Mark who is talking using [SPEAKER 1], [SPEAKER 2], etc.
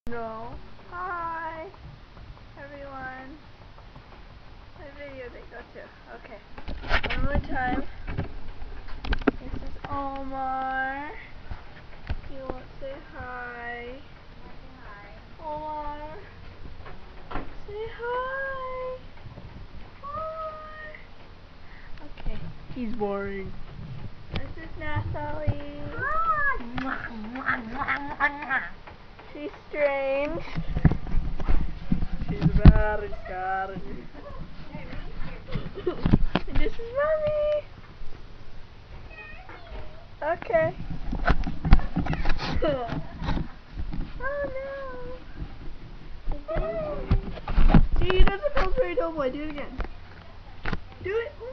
[SPEAKER 1] No. Hi, everyone. My video they go to. Okay. One more time. This is Omar. You won't say hi. Omar. Say hi. Hi. Okay. He's boring. This is Natalie. She's strange. She's very scary. And this is Mommy. Okay. Oh no. See, he doesn't Pillsbury Doughboy. Do it again. Do it.